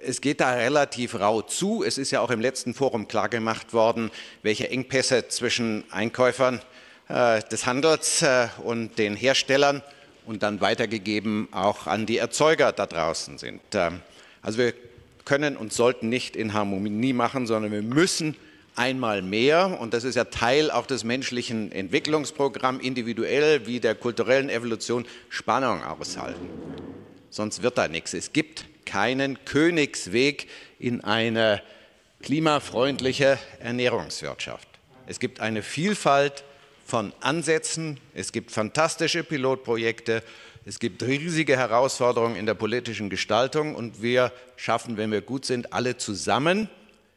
Es geht da relativ rau zu. Es ist ja auch im letzten Forum klargemacht worden, welche Engpässe zwischen Einkäufern des Handels und den Herstellern und dann weitergegeben auch an die Erzeuger da draußen sind. Also wir können und sollten nicht in Harmonie machen, sondern wir müssen einmal mehr, und das ist ja Teil auch des menschlichen Entwicklungsprogramms, individuell wie der kulturellen Evolution, Spannung aushalten. Sonst wird da nichts. Es gibt keinen Königsweg in eine klimafreundliche Ernährungswirtschaft. Es gibt eine Vielfalt von Ansätzen, es gibt fantastische Pilotprojekte, es gibt riesige Herausforderungen in der politischen Gestaltung und wir schaffen, wenn wir gut sind, alle zusammen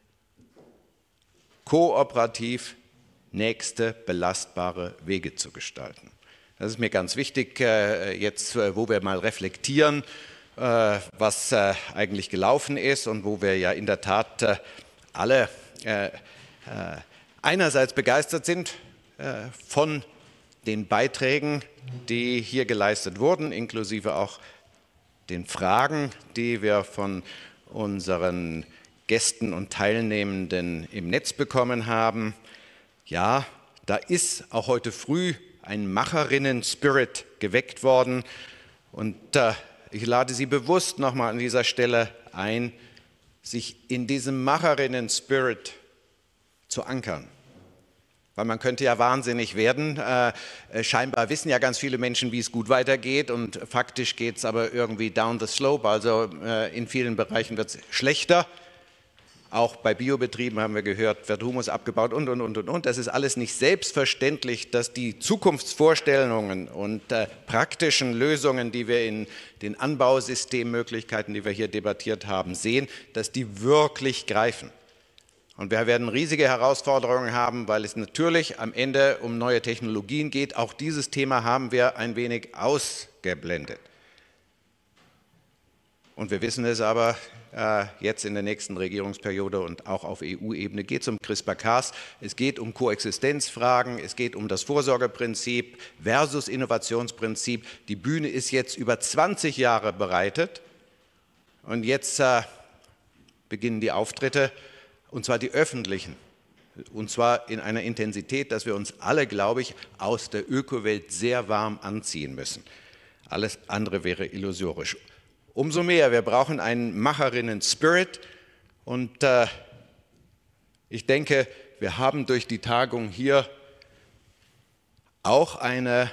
kooperativ nächste belastbare Wege zu gestalten. Das ist mir ganz wichtig, jetzt wo wir mal reflektieren, was eigentlich gelaufen ist und wo wir ja in der Tat alle einerseits begeistert sind von den Beiträgen, die hier geleistet wurden, inklusive auch den Fragen, die wir von unseren Gästen und Teilnehmenden im Netz bekommen haben. Ja, da ist auch heute früh ein Macherinnen-Spirit geweckt worden und ich lade Sie bewusst nochmal an dieser Stelle ein, sich in diesem Macherinnen-Spirit zu ankern. Weil man könnte ja wahnsinnig werden. Scheinbar wissen ja ganz viele Menschen, wie es gut weitergeht und faktisch geht es aber irgendwie down the slope. Also in vielen Bereichen wird es schlechter. Auch bei Biobetrieben haben wir gehört, wird Humus abgebaut und. Das ist alles nicht selbstverständlich, dass die Zukunftsvorstellungen und praktischen Lösungen, die wir in den Anbausystemmöglichkeiten, die wir hier debattiert haben, sehen, dass die wirklich greifen. Und wir werden riesige Herausforderungen haben, weil es natürlich am Ende um neue Technologien geht. Auch dieses Thema haben wir ein wenig ausgeblendet. Und wir wissen es aber, jetzt in der nächsten Regierungsperiode und auch auf EU-Ebene geht es um CRISPR-Cas, es geht um Koexistenzfragen, es geht um das Vorsorgeprinzip versus Innovationsprinzip. Die Bühne ist jetzt über 20 Jahre bereitet und jetzt beginnen die Auftritte, und zwar die öffentlichen, und zwar in einer Intensität, dass wir uns alle, glaube ich, aus der Ökowelt sehr warm anziehen müssen. Alles andere wäre illusorisch. Umso mehr, wir brauchen einen Macherinnen-Spirit und ich denke, wir haben durch die Tagung hier auch eine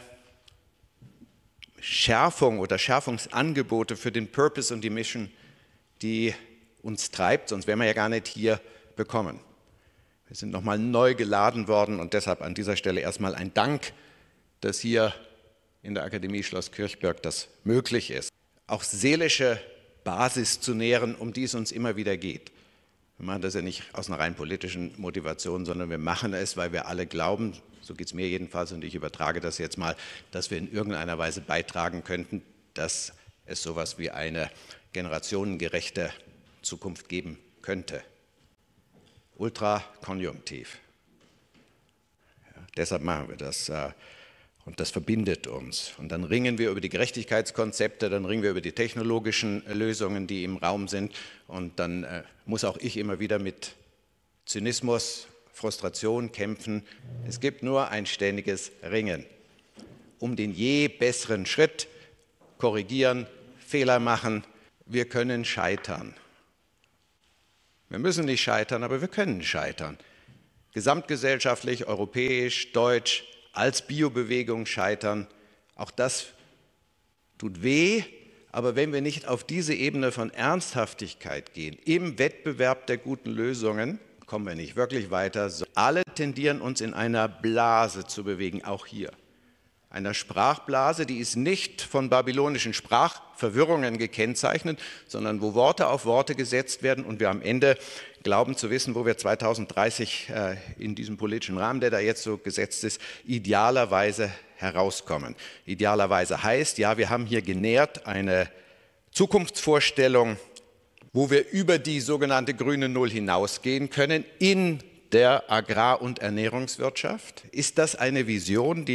Schärfung oder Schärfungsangebote für den Purpose und die Mission, die uns treibt, sonst wären wir ja gar nicht hier bekommen. Wir sind nochmal neu geladen worden und deshalb an dieser Stelle erstmal ein Dank, dass hier in der Akademie Schloss Kirchberg das möglich ist. Auch seelische Basis zu nähren, um die es uns immer wieder geht. Wir machen das ja nicht aus einer rein politischen Motivation, sondern wir machen es, weil wir alle glauben, so geht es mir jedenfalls und ich übertrage das jetzt mal, dass wir in irgendeiner Weise beitragen könnten, dass es sowas wie eine generationengerechte Zukunft geben könnte. Ultrakonjunktiv. Ja, deshalb machen wir das. Und das verbindet uns. Und dann ringen wir über die Gerechtigkeitskonzepte, dann ringen wir über die technologischen Lösungen, die im Raum sind. Und dann muss auch ich immer wieder mit Zynismus, Frustration kämpfen. Es gibt nur ein ständiges Ringen um den je besseren Schritt, korrigieren, Fehler machen. Wir können scheitern. Wir müssen nicht scheitern, aber wir können scheitern. Gesamtgesellschaftlich, europäisch, deutsch, als Biobewegung scheitern, auch das tut weh, aber wenn wir nicht auf diese Ebene von Ernsthaftigkeit gehen, im Wettbewerb der guten Lösungen, kommen wir nicht wirklich weiter. Alle tendieren uns in einer Blase zu bewegen, auch hier. Einer Sprachblase, die ist nicht von babylonischen Sprachverwirrungen gekennzeichnet, sondern wo Worte auf Worte gesetzt werden und wir am Ende glauben zu wissen, wo wir 2030 in diesem politischen Rahmen, der da jetzt so gesetzt ist, idealerweise herauskommen. Idealerweise heißt, ja, wir haben hier genährt eine Zukunftsvorstellung, wo wir über die sogenannte grüne Null hinausgehen können in der Agrar- und Ernährungswirtschaft. Ist das eine Vision, die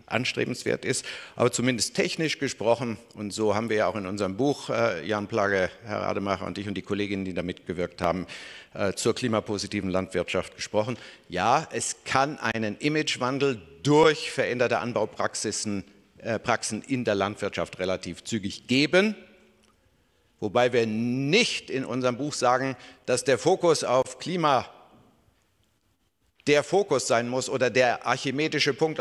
anstrebenswert ist, aber zumindest technisch gesprochen, und so haben wir ja auch in unserem Buch, Jan Plage, Herr Rademacher und ich und die Kolleginnen, die da mitgewirkt haben, zur klimapositiven Landwirtschaft gesprochen. Ja, es kann einen Imagewandel durch veränderte Anbaupraxen in der Landwirtschaft relativ zügig geben, wobei wir nicht in unserem Buch sagen, dass der Fokus auf Klima der Fokus sein muss oder der archimedische Punkt,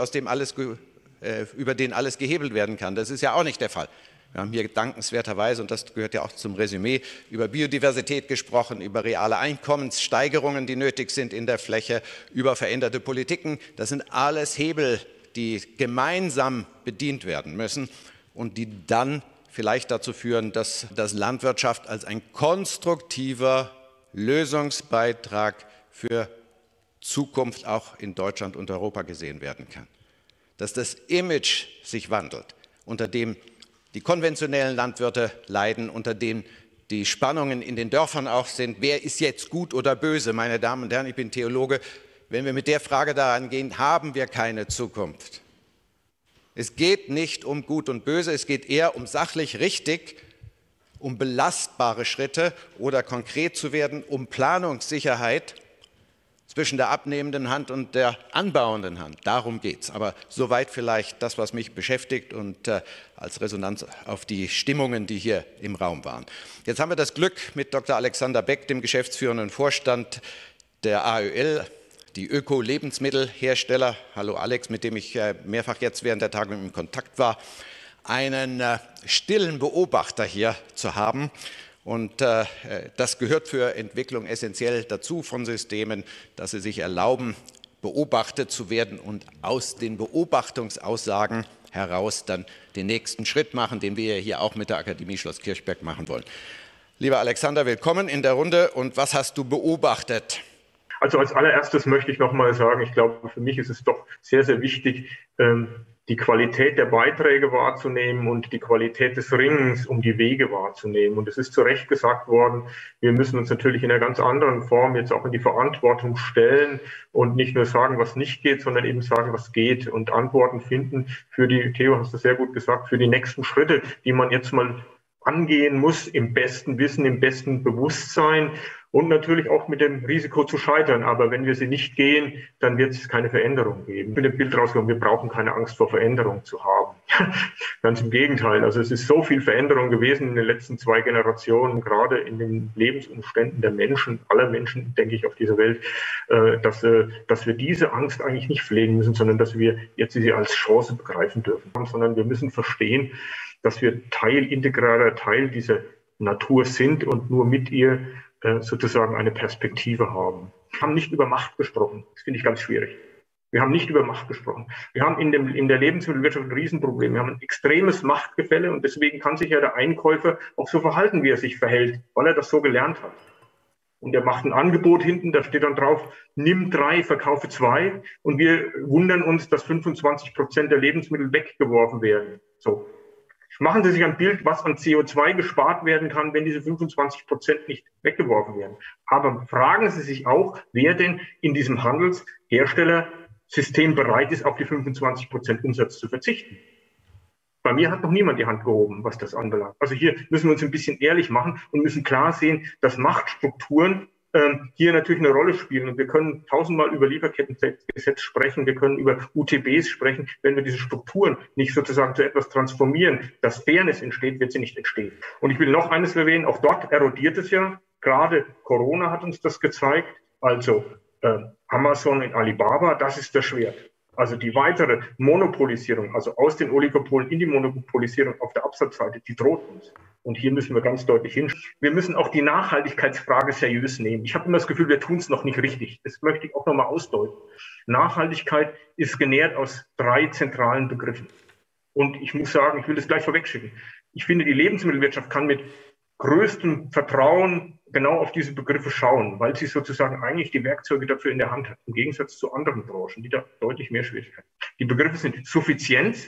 über den alles gehebelt werden kann. Das ist ja auch nicht der Fall. Wir haben hier dankenswerterweise, und das gehört ja auch zum Resümee, über Biodiversität gesprochen, über reale Einkommenssteigerungen, die nötig sind in der Fläche, über veränderte Politiken. Das sind alles Hebel, die gemeinsam bedient werden müssen und die dann vielleicht dazu führen, dass Landwirtschaft als ein konstruktiver Lösungsbeitrag für Zukunft auch in Deutschland und Europa gesehen werden kann. Dass das Image sich wandelt, unter dem die konventionellen Landwirte leiden, unter dem die Spannungen in den Dörfern auch sind. Wer ist jetzt gut oder böse? Meine Damen und Herren, ich bin Theologe. Wenn wir mit der Frage daran gehen, haben wir keine Zukunft. Es geht nicht um Gut und Böse, es geht eher um sachlich richtig, um belastbare Schritte oder konkret zu werden, um Planungssicherheit zwischen der abnehmenden Hand und der anbauenden Hand. Darum geht es. Aber soweit vielleicht das, was mich beschäftigt und als Resonanz auf die Stimmungen, die hier im Raum waren. Jetzt haben wir das Glück, mit Dr. Alexander Beck, dem geschäftsführenden Vorstand der AÖL, die Öko-Lebensmittelhersteller, hallo Alex, mit dem ich mehrfach jetzt während der Tagung in Kontakt war, einen stillen Beobachter hier zu haben. Und das gehört für Entwicklung essentiell dazu von Systemen, dass sie sich erlauben, beobachtet zu werden und aus den Beobachtungsaussagen heraus dann den nächsten Schritt machen, den wir hier auch mit der Akademie Schloss Kirchberg machen wollen. Lieber Alexander, willkommen in der Runde. Und was hast du beobachtet? Also als allererstes möchte ich noch mal sagen, ich glaube, für mich ist es doch sehr, sehr wichtig, die Qualität der Beiträge wahrzunehmen und die Qualität des Ringens um die Wege wahrzunehmen. Und es ist zu Recht gesagt worden, wir müssen uns natürlich in einer ganz anderen Form jetzt auch in die Verantwortung stellen und nicht nur sagen, was nicht geht, sondern eben sagen, was geht und Antworten finden für die, Theo, hast du sehr gut gesagt, für die nächsten Schritte, die man jetzt mal angehen muss, im besten Wissen, im besten Bewusstsein und natürlich auch mit dem Risiko zu scheitern. Aber wenn wir sie nicht gehen, dann wird es keine Veränderung geben. Ich bin dem Bild rausgekommen, wir brauchen keine Angst vor Veränderung zu haben. Ganz im Gegenteil. Also es ist so viel Veränderung gewesen in den letzten 2 Generationen, gerade in den Lebensumständen der Menschen, aller Menschen, denke ich, auf dieser Welt, dass wir diese Angst eigentlich nicht pflegen müssen, sondern dass wir jetzt sie als Chance begreifen dürfen. Sondern wir müssen verstehen, dass wir integraler Teil dieser Natur sind und nur mit ihr sozusagen eine Perspektive haben. Wir haben nicht über Macht gesprochen. Das finde ich ganz schwierig. Wir haben nicht über Macht gesprochen. Wir haben in der Lebensmittelwirtschaft ein Riesenproblem. Wir haben ein extremes Machtgefälle und deswegen kann sich ja der Einkäufer auch so verhalten, wie er sich verhält, weil er das so gelernt hat. Und er macht ein Angebot hinten, da steht dann drauf, nimm 3, verkaufe 2. Und wir wundern uns, dass 25% der Lebensmittel weggeworfen werden. So. Machen Sie sich ein Bild, was an CO2 gespart werden kann, wenn diese 25% nicht weggeworfen werden. Aber fragen Sie sich auch, wer denn in diesem Handelsherstellersystem bereit ist, auf die 25% Umsatz zu verzichten. Bei mir hat noch niemand die Hand gehoben, was das anbelangt. Also hier müssen wir uns ein bisschen ehrlich machen und müssen klar sehen, dass Machtstrukturen hier natürlich eine Rolle spielen. Und wir können 1000-mal über Lieferkettengesetz sprechen, wir können über UTBs sprechen. Wenn wir diese Strukturen nicht sozusagen zu etwas transformieren, dass Fairness entsteht, wird sie nicht entstehen. Und ich will noch eines erwähnen, auch dort erodiert es ja. Gerade Corona hat uns das gezeigt. Also Amazon und Alibaba, das ist das Schwert. Also die weitere Monopolisierung, also aus den Oligopolen in die Monopolisierung auf der Absatzseite, die droht uns. Und hier müssen wir ganz deutlich hin. Wir müssen auch die Nachhaltigkeitsfrage seriös nehmen. Ich habe immer das Gefühl, wir tun es noch nicht richtig. Das möchte ich auch nochmal ausdeuten. Nachhaltigkeit ist genährt aus 3 zentralen Begriffen. Und ich muss sagen, ich will das gleich vorwegschicken. Ich finde, die Lebensmittelwirtschaft kann mit größtem Vertrauen genau auf diese Begriffe schauen, weil sie sozusagen eigentlich die Werkzeuge dafür in der Hand hat, im Gegensatz zu anderen Branchen, die da deutlich mehr Schwierigkeiten haben. Die Begriffe sind Suffizienz,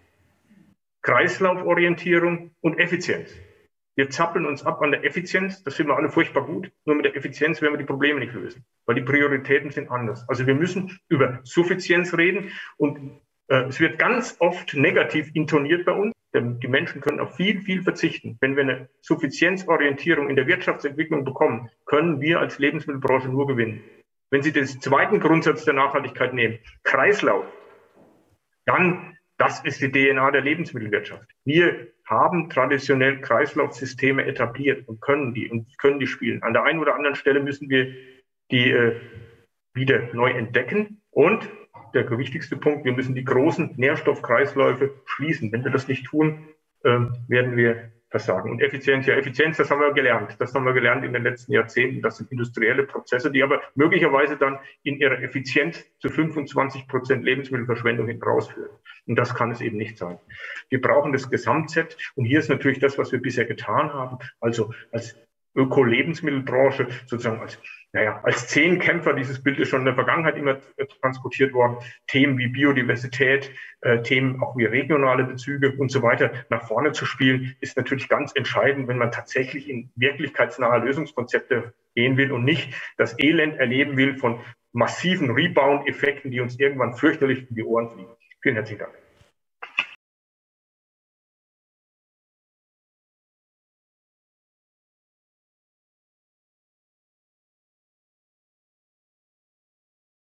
Kreislauforientierung und Effizienz. Wir zappeln uns ab an der Effizienz, das finden wir alle furchtbar gut, nur mit der Effizienz werden wir die Probleme nicht lösen, weil die Prioritäten sind anders. Also wir müssen über Suffizienz reden und Es wird ganz oft negativ intoniert bei uns. Denn die Menschen können auf viel, viel verzichten. Wenn wir eine Suffizienzorientierung in der Wirtschaftsentwicklung bekommen, können wir als Lebensmittelbranche nur gewinnen. Wenn Sie den zweiten Grundsatz der Nachhaltigkeit nehmen, Kreislauf, dann, das ist die DNA der Lebensmittelwirtschaft. Wir haben traditionell Kreislaufsysteme etabliert und können die spielen. An der einen oder anderen Stelle müssen wir die wieder neu entdecken. Und der wichtigste Punkt, wir müssen die großen Nährstoffkreisläufe schließen. Wenn wir das nicht tun, werden wir versagen. Und Effizienz, das haben wir gelernt. Das haben wir gelernt in den letzten Jahrzehnten. Das sind industrielle Prozesse, die aber möglicherweise dann in ihrer Effizienz zu 25% Lebensmittelverschwendung hinten rausführen. Und das kann es eben nicht sein. Wir brauchen das Gesamtset. Und hier ist natürlich das, was wir bisher getan haben. Also als Öko-Lebensmittelbranche sozusagen als Zehnkämpfer, dieses Bild ist schon in der Vergangenheit immer transportiert worden, Themen wie Biodiversität, Themen auch wie regionale Bezüge und so weiter nach vorne zu spielen, ist natürlich ganz entscheidend, wenn man tatsächlich in wirklichkeitsnahe Lösungskonzepte gehen will und nicht das Elend erleben will von massiven Rebound-Effekten, die uns irgendwann fürchterlich in die Ohren fliegen. Vielen herzlichen Dank.